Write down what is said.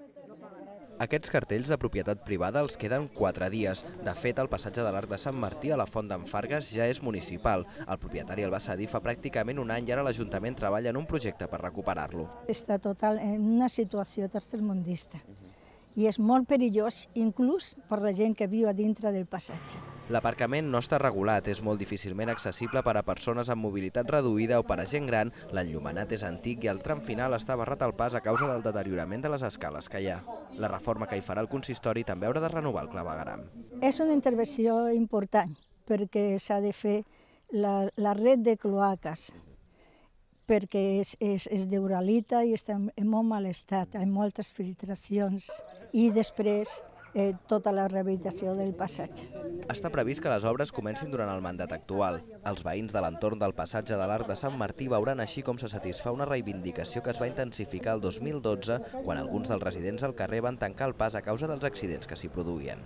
Aquests cartells de propietat privada els queden 4 dies. De fet, el passatge de l'Arc de Sant Martí a la Font d'en Fargues ja és municipal. El propietari el va cedir fa pràcticament un any i ara l'Ajuntament treballa en un projecte per recuperar-lo. Està total en una situació tercermundista i és molt perillós, inclús per la gent que viu a dintre del passatge. L'aparcament no està regulat, és molt difícilment accessible per a persones amb mobilitat reduïda o per a gent gran, l'enllumenat és antic i el tram final està barrat al pas a causa del deteriorament de les escales que hi ha. La reforma que hi farà el consistori també haurà de renovar el clavegueram. És una intervenció important perquè s'ha de fer la red de cloaques, perquè és d'uralita i està en molt mal estat, hi ha moltes filtracions i després tota la rehabilitació del passatge. Està previst que les obres comencin durant el mandat actual. Els veïns de l'entorn del passatge de l'Arc de Sant Martí veuran així com se satisfà una reivindicació que es va intensificar el 2012 quan alguns dels residents al carrer van tancar el pas a causa dels accidents que s'hi produïen.